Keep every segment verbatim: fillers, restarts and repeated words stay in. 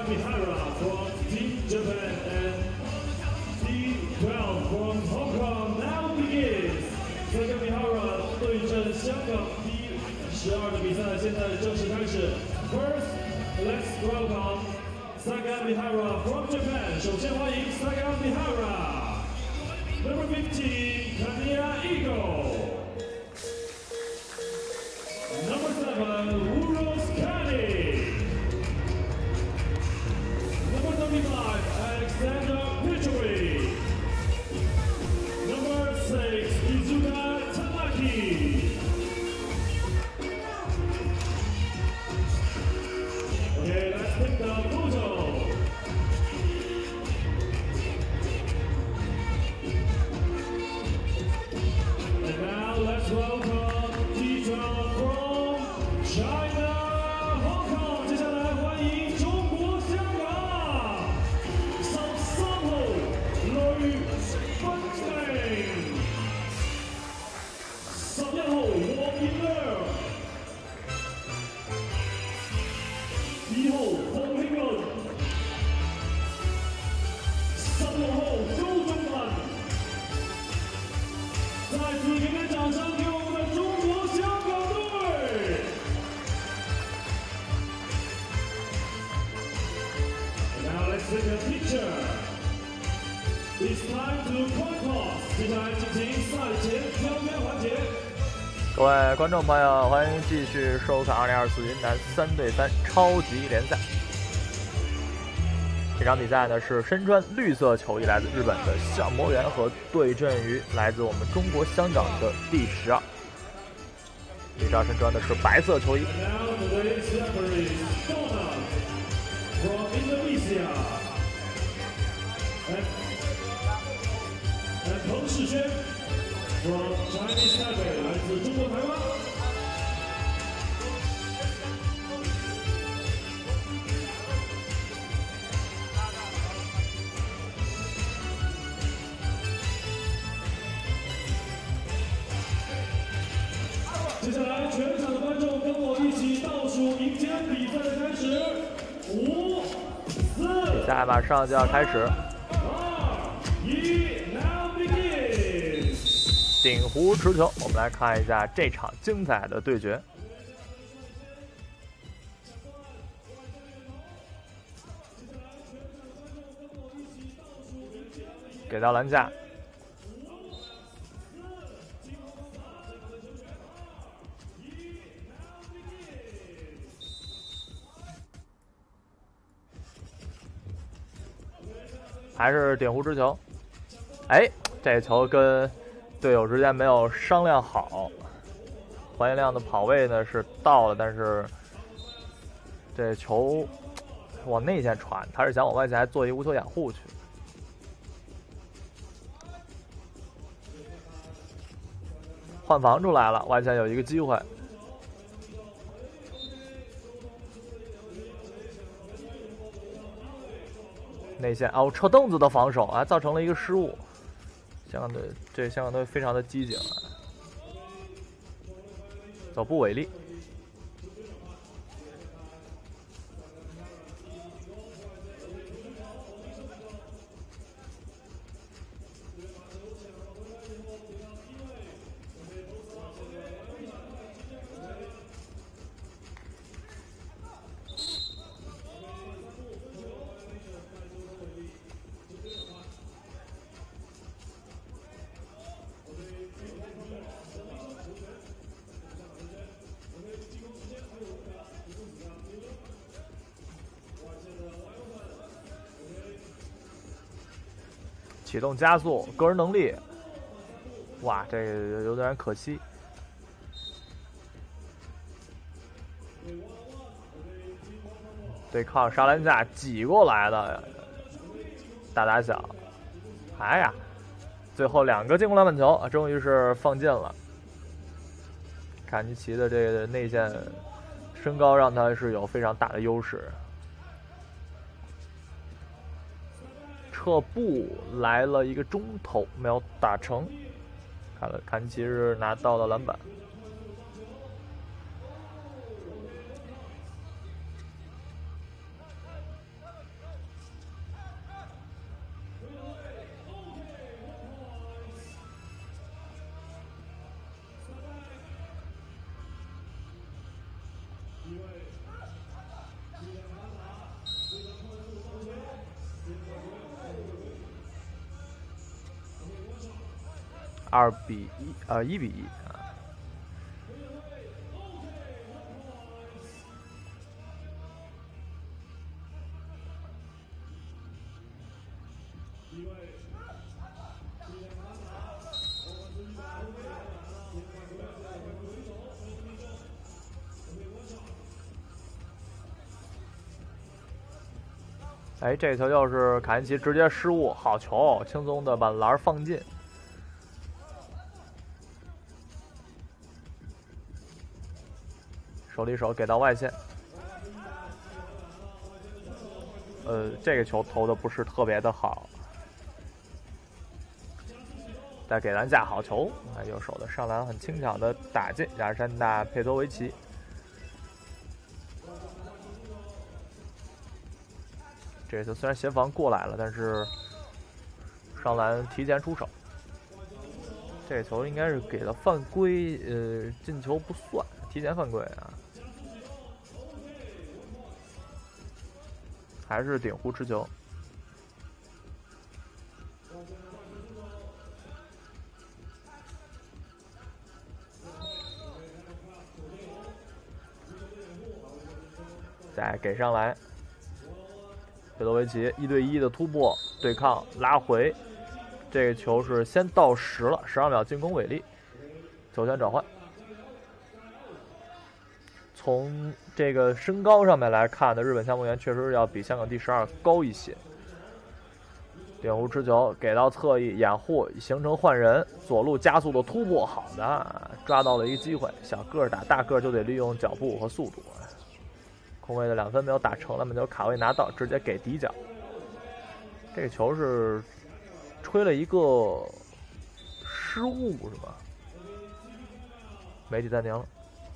Mihara from Team Japan and D twelve from Hong Kong now begins. Saga Mihara 对阵香港 D 十二的比赛现在正式开始。First, let's welcome Saga Mihara from Japan. 首先欢迎 Saga Mihara. Number fifteen, Kamiya Ego. Number seven, Uros Kani. Number thirty-five, Alexander Pichuri. Number six, Izuka Tamaki. Okay, let's pick the photo. And now let's welcome Tito from China, Hong Kong. 接下来欢迎中国香港十三號呂分明，十一號黃彥亮，二號洪慶倫，十六號周仲文。再次给点掌声，给我们的中国香港队。Now let's take a picture. It's time to coin toss. 接下来进行赛前挑杆环节。 各位观众朋友，欢迎继续收看二零二四云南三对三超级联赛。这场比赛呢是身穿绿色球衣来自日本的相模原和对阵于来自我们中国香港的第十二。第十二身穿的是白色球衣。 彭世轩 from Chinese Taipei 来自中国台湾。接下来，全场的观众跟我一起倒数迎接比赛的开始，五、四， 比赛马上就要开始。 二、一 ，Now begin。 鼎湖持球，我们来看一下这场精彩的对决。给到篮下。还是鼎湖之球，哎，这球跟队友之间没有商量好，黄彦亮的跑位呢是到了，但是这球往内线传，他是想往外线还做一无球掩护去。换防出来了，外线有一个机会。内线哦，撤凳子的防守啊，造成了一个失误。香港队这香港队非常的机警啊，走步违例。启动加速，个人能力，哇，这个有点可惜。对抗沙篮架挤过来的大打小，哎呀，最后两个进攻篮板球啊，终于是放进了。卡尼奇的这个内线身高让他是有非常大的优势。撤步来了一个中投，没有打成。看了，卡尼奇是拿到了篮板。 二比一，呃，一比一啊。哎，这球又是卡恩奇直接失误，好球，轻松的把篮放进。手里手给到外线，呃，这个球投的不是特别的好。再给篮下，好球！啊，右手的上篮很轻巧的打进亚历山大佩托维奇。这次虽然协防过来了，但是上篮提前出手。这球应该是给了犯规，呃，进球不算，提前犯规啊。还是顶弧持球。再给上来，佩多维奇一对一的突破对抗拉回，这个球是先到十了，十二秒进攻违例，球权转换。从这个身高上面来看呢，日本项目员确实要比香港第十二高一些。顶弧持球给到侧翼掩护，形成换人，左路加速的突破，好的，抓到了一个机会。小个打大个就得利用脚步和速度。空位的两分没有打成，那么就卡位拿到，直接给底角。这个球是吹了一个失误是吧？媒体暂停了。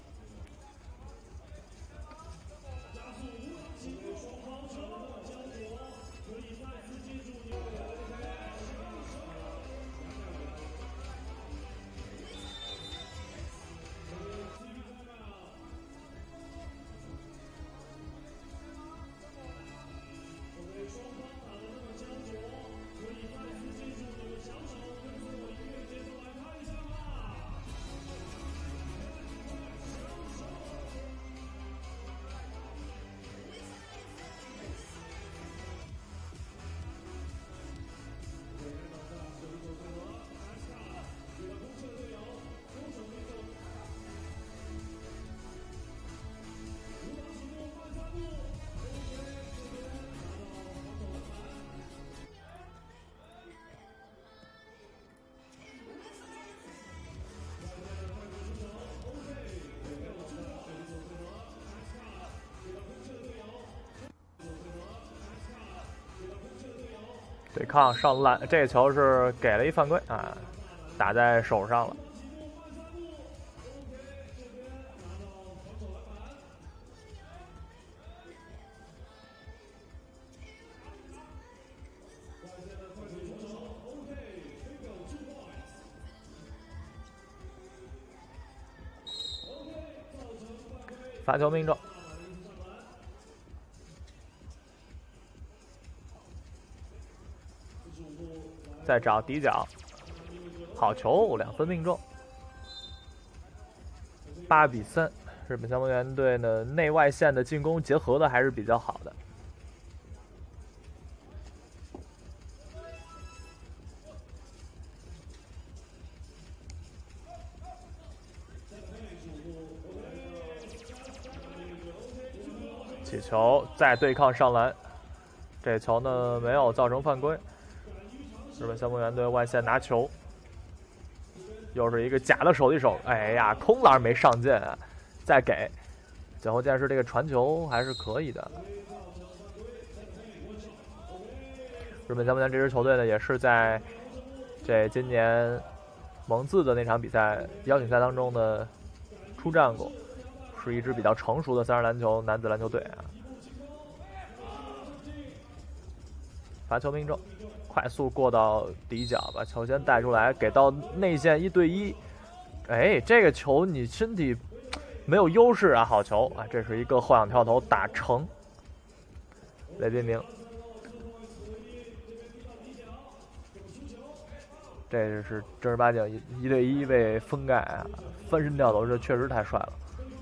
对抗上篮，这个球是给了一犯规啊，打在手上了。罚球命中。再找底角，好球，两分命中，八比三。日本消防员队呢，内外线的进攻结合的还是比较好的。起球再对抗上篮，这球呢没有造成犯规。日本消防员队外线拿球，又是一个假的手递手，哎呀，空篮没上进，再给。最后见是这个传球还是可以的。日本消防员这支球队呢，也是在这今年蒙自的那场比赛邀请赛当中呢出战过，是一支比较成熟的三人篮球男子篮球队啊。罚球命中。快速过到底角，把球先带出来，给到内线一对一。哎，这个球你身体没有优势啊，好球啊！这是一个后仰跳投打成。雷彬明， 这是正儿八经一一对一被封盖啊，翻身吊头，这确实太帅了。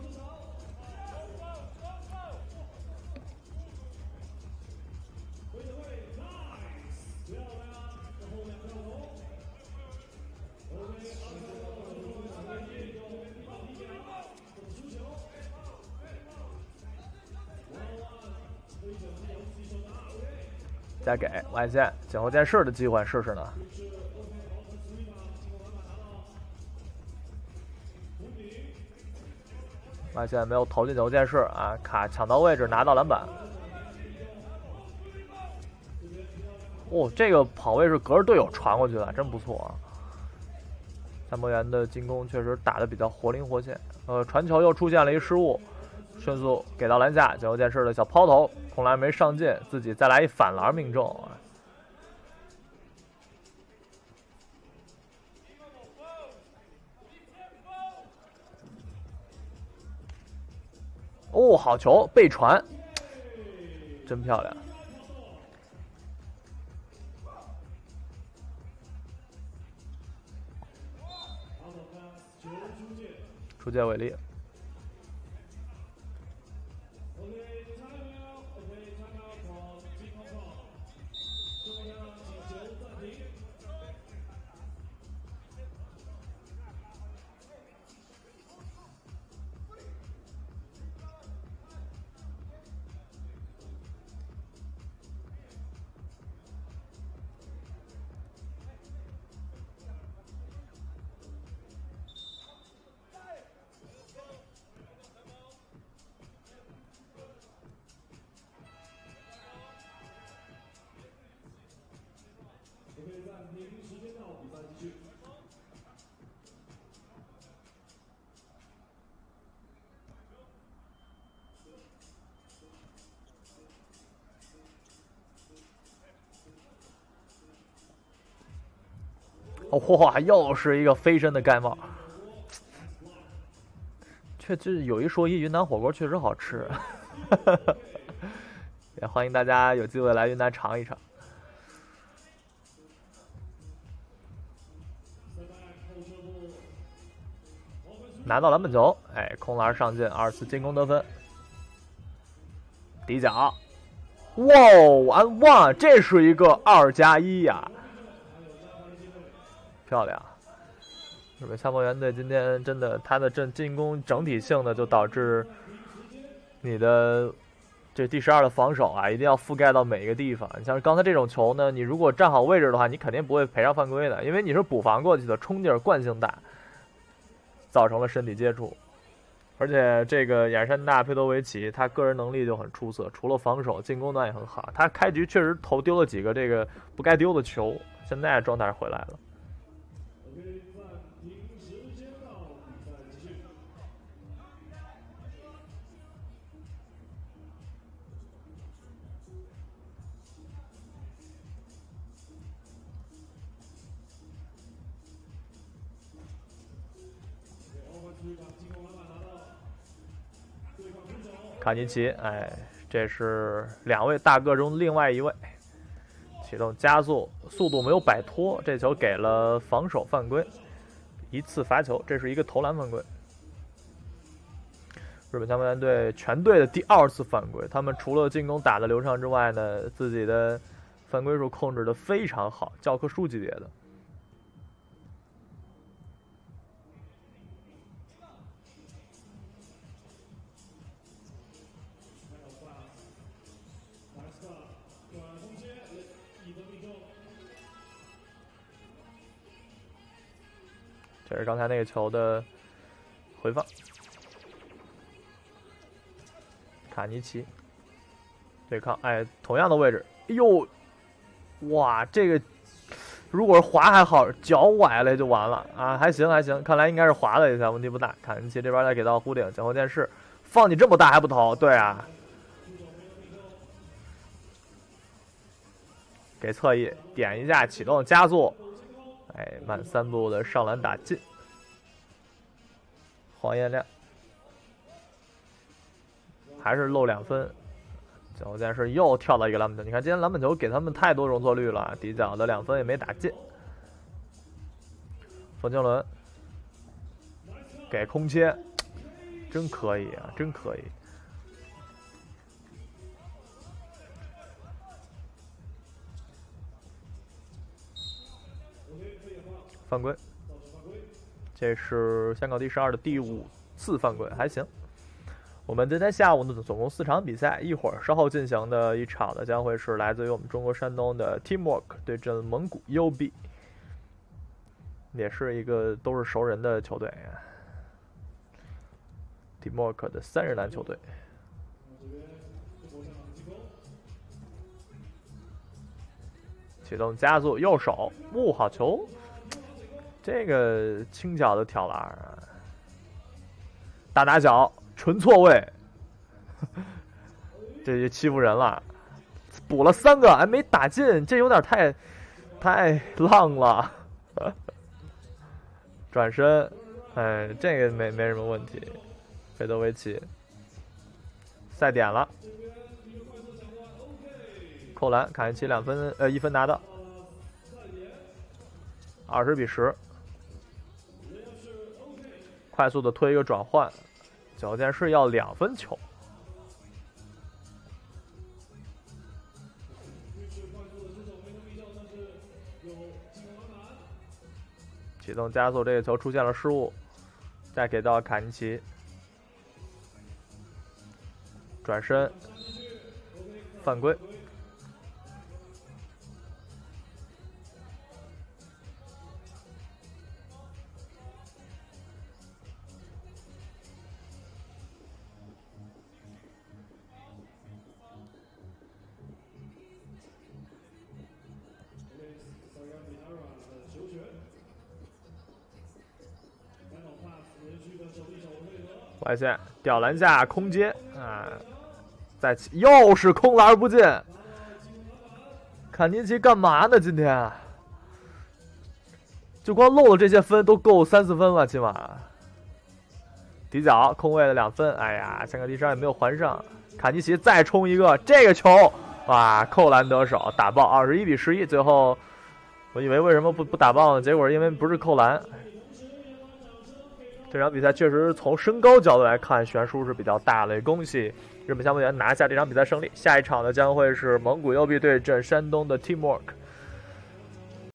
再给外线前后剑士的机会试试呢。外线没有投进前后剑士啊，卡抢到位置拿到篮板。哦，这个跑位是隔着队友传过去的，真不错啊。三博元的进攻确实打得比较活灵活现，呃，传球又出现了一失误，迅速给到篮下，前后剑士的小抛投，空篮没上进，自己再来一反篮命中。哦，好球，背传，真漂亮。出界违例。哦，哇，又是一个飞身的盖帽，确实有一说一，云南火锅确实好吃，也欢迎大家有机会来云南尝一尝。拿到篮板球，哎，空篮上进，二次进攻得分，底角，哇，and one，这是一个二加一呀。漂亮！日本夏博元队今天真的，他的阵进攻整体性的就导致你的这第十二的防守啊，一定要覆盖到每一个地方。你像刚才这种球呢，你如果站好位置的话，你肯定不会赔上犯规的，因为你是补防过去的，冲劲儿惯性大，造成了身体接触。而且这个亚历山大·佩多维奇，他个人能力就很出色，除了防守，进攻端也很好。他开局确实投丢了几个这个不该丢的球，现在状态回来了。卡尼奇，哎，这是两位大个中另外一位，启动加速，速度没有摆脱，这球给了防守犯规，一次罚球，这是一个投篮犯规。日本夏博元队全队的第二次犯规，他们除了进攻打得流畅之外呢，自己的犯规数控制得非常好，教科书级别的。这是刚才那个球的回放，卡尼奇对抗，哎，同样的位置，哎呦，哇，这个如果是滑还好，脚崴了就完了啊，还行还行，看来应该是滑了一下，问题不大。卡尼奇这边再给到弧顶，前后剑士，放你这么大还不投？对啊，给侧翼点一下，启动加速。哎，慢三步的上篮打进，黄彦亮还是漏两分，最后剑士又跳到一个篮板球。你看今天篮板球给他们太多容错率了，底角的两分也没打进。 冯静伦给空切，真可以啊，真可以。犯规，这是香港第十二的第五次犯规，还行。我们今天下午呢，总共四场比赛，一会儿稍后进行的一场呢，将会是来自于我们中国山东的 Teamwork 对阵蒙古 U B， 也是一个都是熟人的球队 ，Teamwork 的三人篮球队。启动加速，右手，呜、哦，好球！这个轻脚的挑篮啊，大打小，纯错位，这就欺负人了。补了三个，还没打进，这有点太太浪了。转身，哎，这个没没什么问题。费德维奇赛点了，扣篮，卡恩奇两分，呃，一分拿到，二十比十。快速的推一个转换，矫健是要两分球。启动加速，这个球出现了失误，再给到卡尼奇，转身，犯规。外线吊篮下空接啊，再又是空篮不进。坎尼奇干嘛呢？今天就光漏了这些分都够三四分了，起码。底角空位的两分，哎呀，香港第十二也没有还上。坎尼奇再冲一个，这个球哇，扣篮得手，打爆，二十一比十一。最后我以为为什么不不打爆呢？结果因为不是扣篮。这场比赛确实从身高角度来看，悬殊是比较大的。恭喜日本相扑员拿下这场比赛胜利。下一场呢将会是蒙古 U B 对阵山东的 Teamwork。